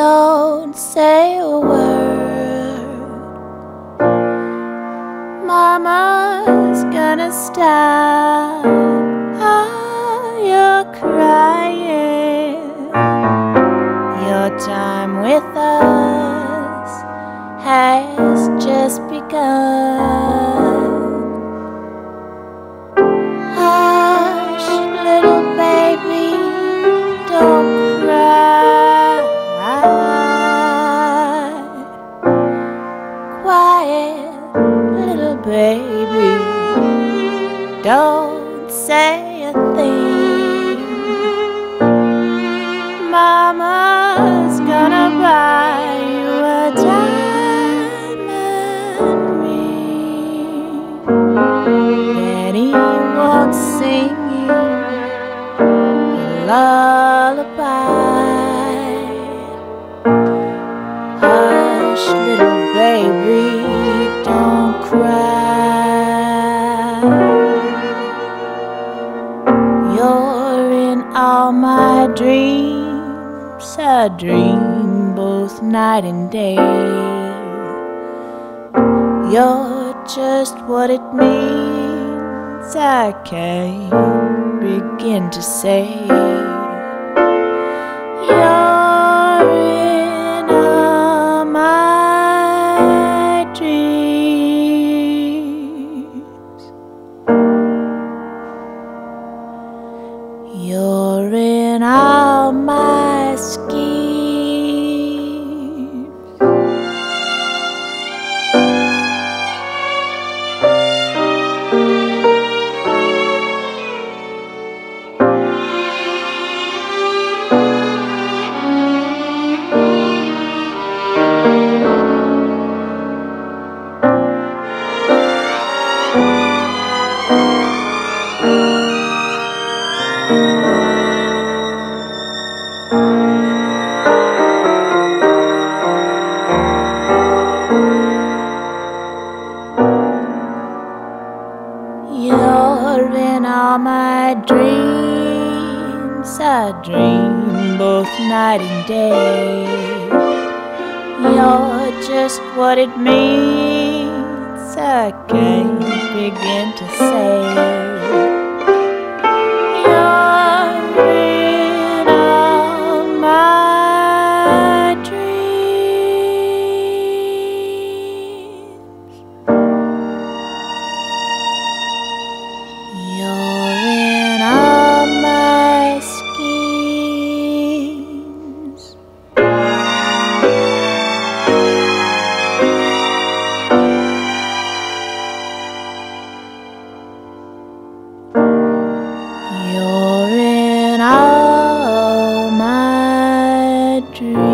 Don't say a word. Mama's gonna stop all your crying. Your time with us has just begun. Hush, little baby, don't cry. Quiet, little baby, don't say a thing. Mama's gonna buy you a diamond ring. Daddy won't sing you a lullaby. Hush, little baby, don't cry. You're in all my dreams. I dream both night and day. You're just what it means. I can't begin to say. You're in all my dreams. You're in all my schemes. You're in all my dreams. I dream both night and day. You're just what it means. I can't begin to say. You're in all my dreams. You're in all my schemes. You're in all my dreams.